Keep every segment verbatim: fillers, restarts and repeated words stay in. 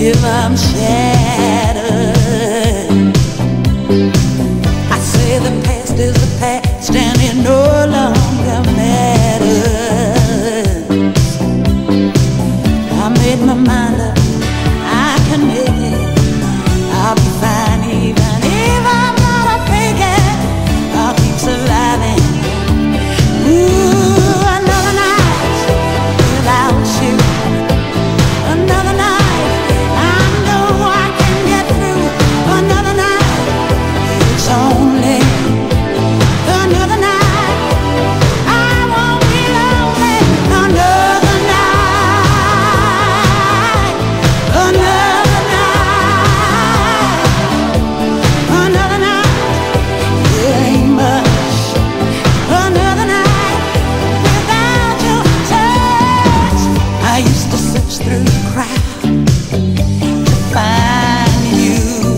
if I'm shattered. I say the past is the past and it no longer matters. I made my mind up, I can make it. I'll be fine even if I'm not a fake it. I'll keep surviving. Ooh, another night without you. Another night, I know I can get through. Another night, it's only another night. I won't be lonely. Another night, another night, another night. It ain't much. Another night without your touch. I used to search through the crowd to find you,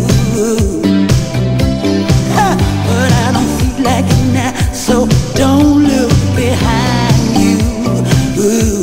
huh, but I don't feel like it now, so don't look behind you. Ooh.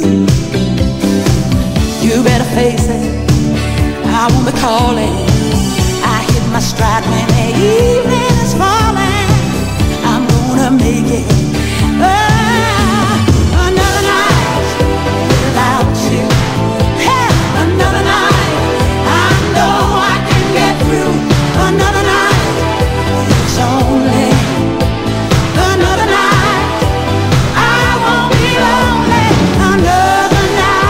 You better face it, I won't be calling. I hit my stride when the evening is falling. I'm gonna make it. Ah, another night without you. Hey, another night, I know I can get through. Another night, it's only another night. I won't be lonely. Another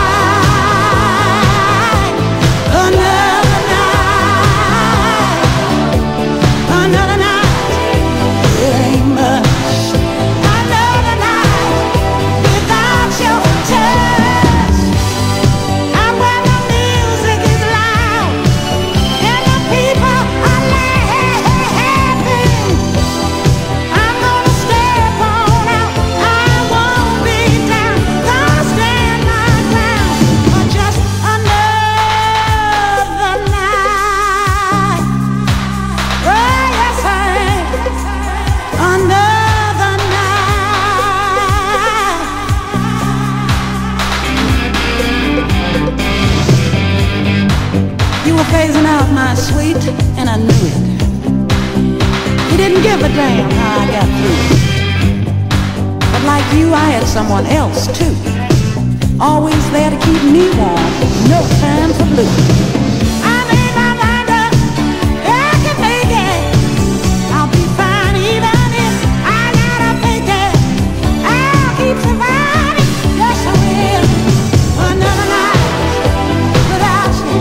night, another night, another night. It ain't much. Another night without your touch. And when the music is loud and the people are laughing, I'm gonna step on out. I won't be down. Gonna stand my ground for just another night. Oh, yes, I am. Another night. You were phasing out my sweet, and I knew it. You didn't give a damn how I got through. But like you, I had someone else too. Always there to keep me warm. No time for blue. I made my mind up. I can make it. I'll be fine even if I gotta fake it. I'll keep surviving. Yes, I will. Another night without you.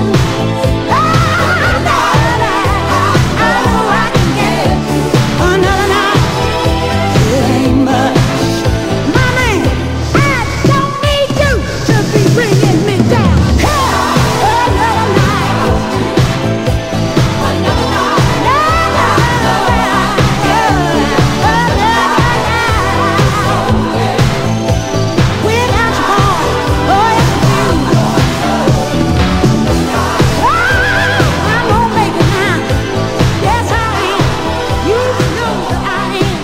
Another night, I know I can get it. Another night, it ain't much. My man, I don't need you to be bringing me down. Another night, another night, another night, without you, boy. Oh, yes, you. I'm gonna make it now. Yes, I am. You know that I am.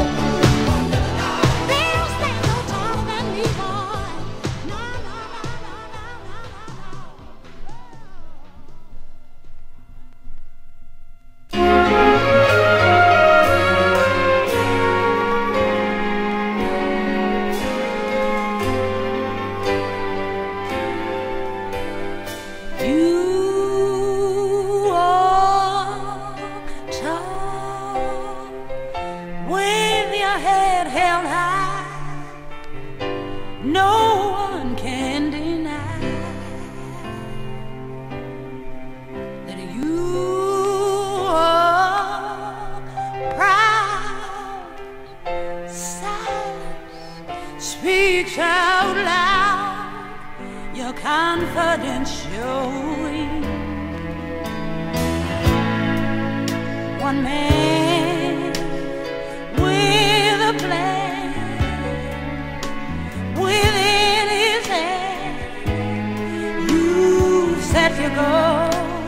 They'll stand no taller than me, boy. No, no, no, no, no, no, You walk tall with your head held high. No one can deny that you are proud. Silence speaks out loud. Your confidence showing. One man with a plan within his hand. You set your goal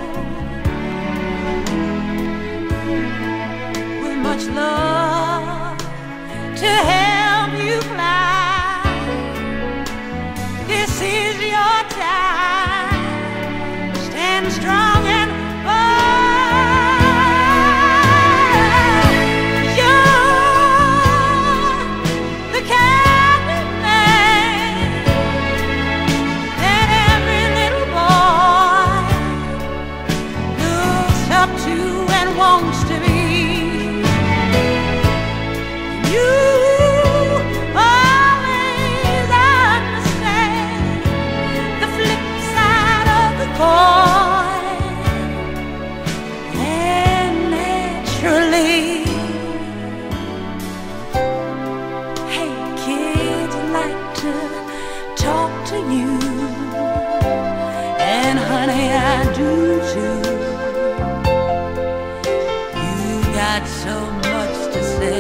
with much love to help you fly. This is your time. Stand strong. talk to you, and honey, I do too. You got so much to say.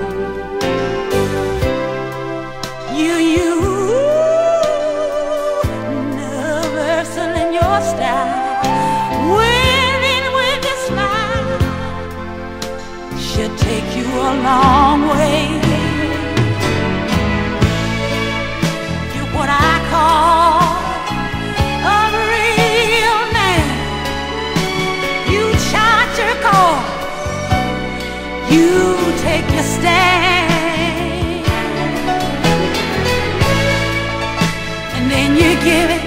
You, you, universal in your style, winning with a smile, should take you a long way. You're what I call a real man. You chart your course, you take your stand, and then you give it